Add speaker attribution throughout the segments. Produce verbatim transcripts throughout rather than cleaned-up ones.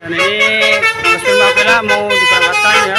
Speaker 1: Dan ini bus Primavera mau diberangkatkan ya.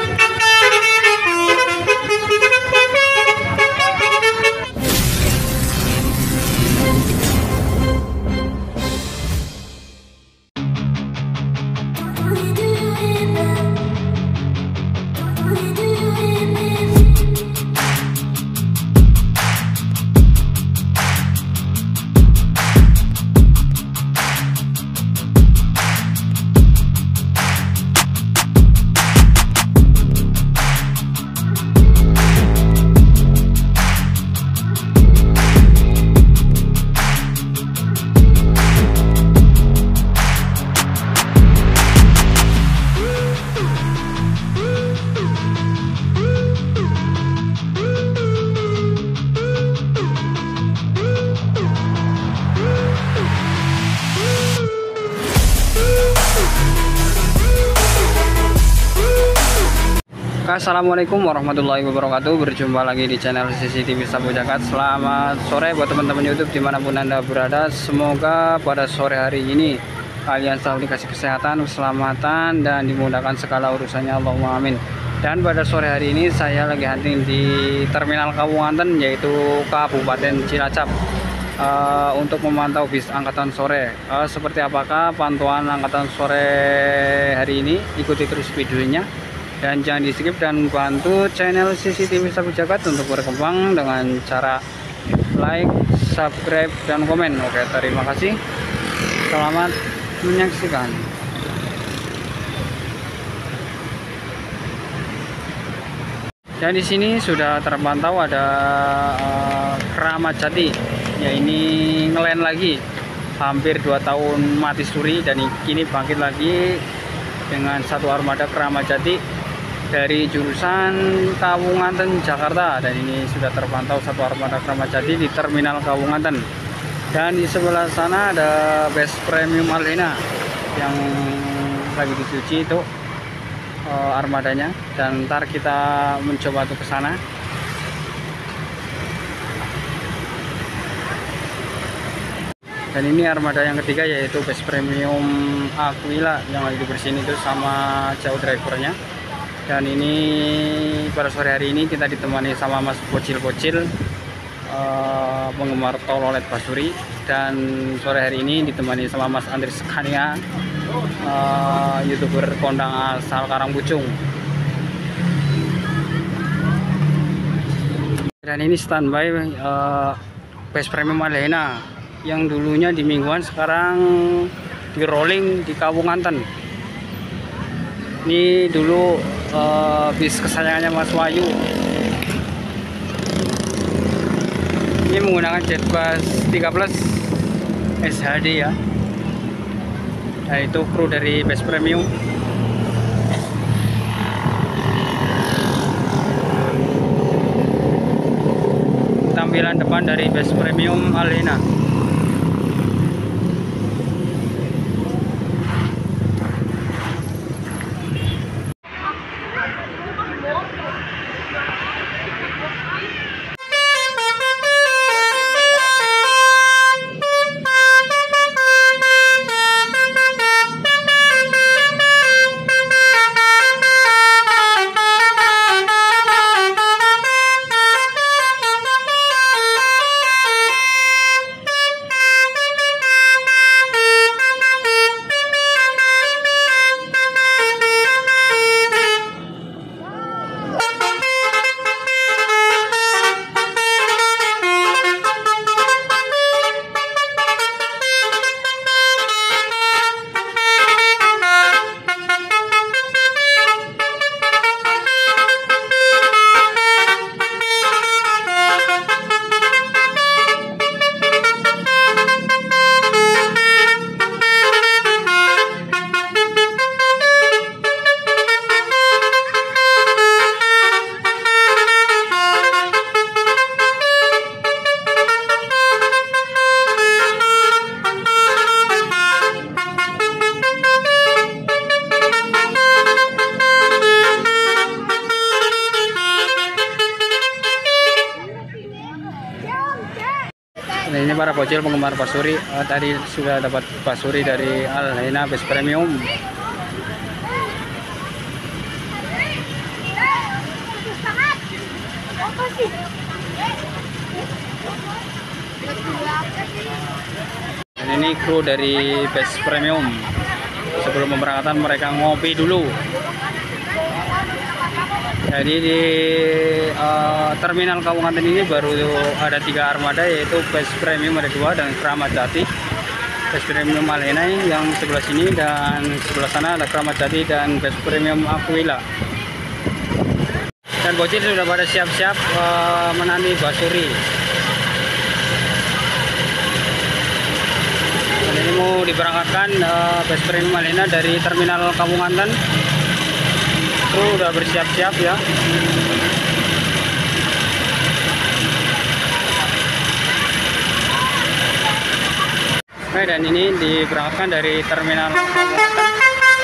Speaker 1: Assalamualaikum warahmatullahi wabarakatuh. Berjumpa lagi di channel C C T V Sabu Jagat. Selamat sore buat teman-teman YouTube dimanapun anda berada. Semoga pada sore hari ini kalian selalu dikasih kesehatan, keselamatan, dan dimudahkan segala urusannya, Allahumma amin. Dan pada sore hari ini saya lagi hunting di Terminal Kawunganten, yaitu Kabupaten Cilacap, uh, untuk memantau bis angkatan sore. Uh, seperti apakah pantauan angkatan sore hari ini? Ikuti terus videonya. Dan jangan di skip dan bantu channel C C T V Sabu Jagat untuk berkembang dengan cara like, subscribe, dan komen. Oke, terima kasih. Selamat menyaksikan. Dan di sini sudah terpantau ada uh, Keramat Jati. Ya, ini ngelen lagi. Hampir dua tahun mati suri dan kini bangkit lagi dengan satu armada Keramat Jati dari jurusan Kawunganten Jakarta. Dan ini sudah terpantau satu armada Keramat Jati di Terminal Kawunganten. Dan di sebelah sana ada bus premium Alhena yang lagi dicuci itu uh, armadanya, dan ntar kita mencoba untuk ke sana. Dan ini armada yang ketiga, yaitu bus premium Aquila yang lagi dibersihin itu sama jauh drivernya. Dan ini pada sore hari ini kita ditemani sama Mas Bocil-Bocil, uh, penggemar Tololet Basuri. Dan sore hari ini ditemani sama Mas Andris Kania, uh, youtuber kondang asal Karangpucung. Dan ini standby uh, bus premium Alhena yang dulunya di Mingguan, sekarang di rolling di Kawunganten. Ini dulu uh, bis kesayangannya Mas Wahyu. Ini menggunakan Jetbus tiga belas S H D ya. Nah, itu kru dari bus premium. Tampilan depan dari bus premium Alhena. ini para bocil penggemar pasuri. Uh, tadi sudah dapat pasuri dari Alhena Best Premium. Dan ini kru dari Best Premium. Sebelum pemberangkatan mereka ngopi dulu. Jadi di uh, terminal Kabupaten ini baru ada tiga armada, yaitu Best Premium ada dua dan Kramat Jati. Best Premium Alhena yang sebelah sini, dan sebelah sana ada Kramat Jati dan Best Premium Aquila. Dan bocil sudah pada siap-siap uh, menanti basuri. Dan ini mau diberangkatkan uh, Best Premium Alhena dari terminal Kabupaten. Kru udah bersiap-siap ya. Oke, dan ini diberangkatkan dari terminal Kabupaten.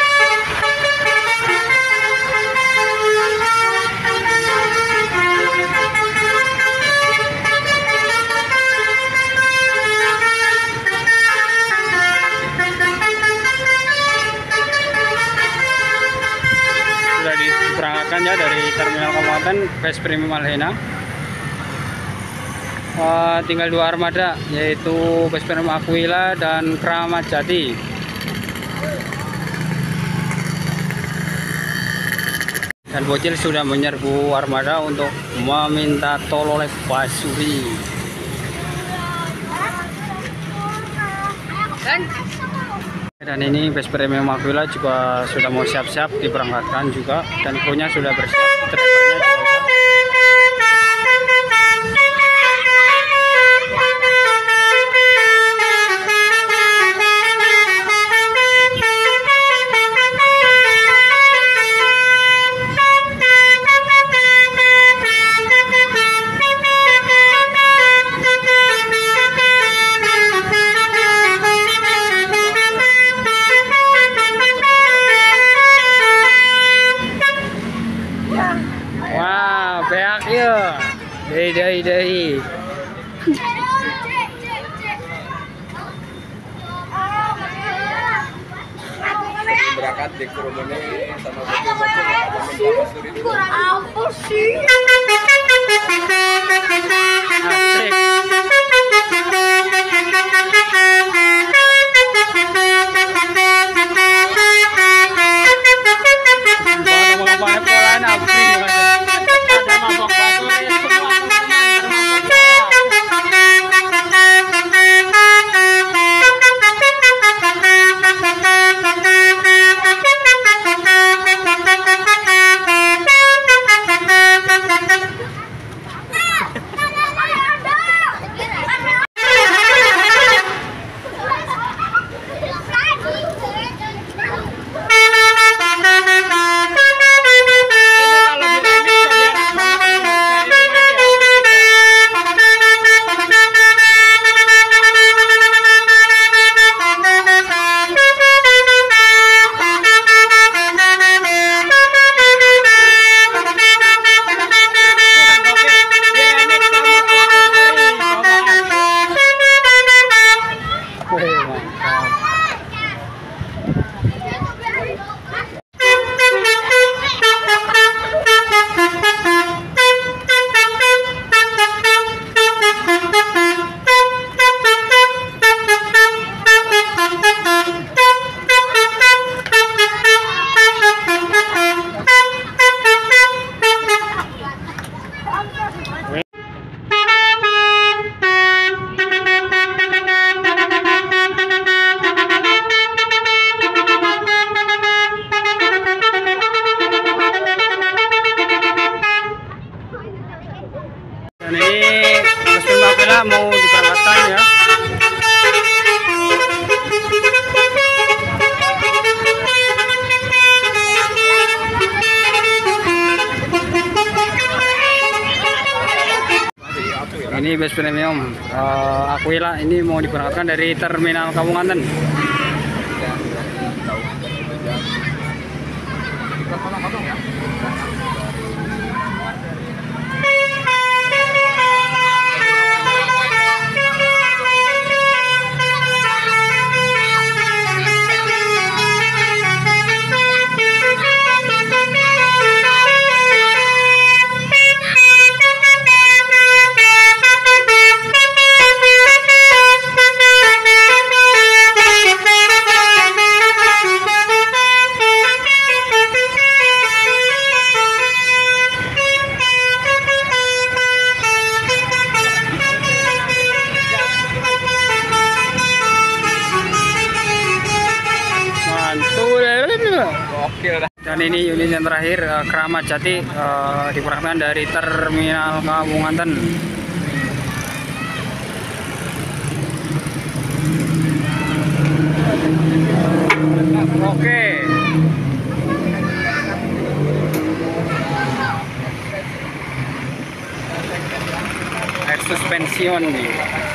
Speaker 1: Diberangkatkan ya dari terminal Kabupaten Best Premium Alhena. Uh, tinggal dua armada, yaitu Best Premium Aquila dan Kramat Jati. Dan bocil sudah menyerbu armada untuk meminta tol oleh basuri. Dan ini Best Premium Aquila juga sudah mau siap-siap diberangkatkan juga, dan krunya sudah bersiap, drivernya juga sudah. Dari dari dari
Speaker 2: berangkat di kerumunan sama bocil-bocil kurang apa sih?
Speaker 1: Asik. Mau diberangkatkan ya. Ini Best Premium uh, Aquila ini mau diberangkatkan dari terminal Kabupaten.
Speaker 2: Gokil dah.
Speaker 1: Dan ini unit yang terakhir, uh, Keramat Jati, uh, diberangkatkan dari Terminal Kabunganten. Oke. Air suspension nih.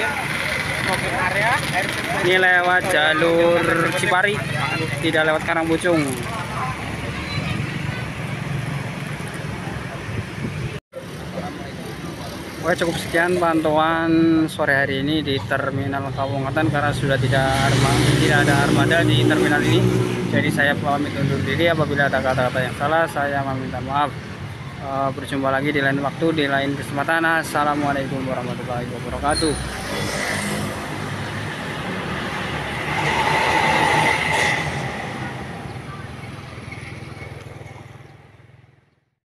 Speaker 1: Ini lewat jalur Cipari, tidak lewat Karangpucung. Oke, cukup sekian pantauan sore hari ini di Terminal Kabunganten karena sudah tidak armada, tidak ada armada di terminal ini. Jadi saya pamit undur diri. Apabila ada kata-kata yang salah, saya meminta maaf. Uh, berjumpa lagi di lain waktu, di lain kesempatan. Assalamualaikum warahmatullahi wabarakatuh.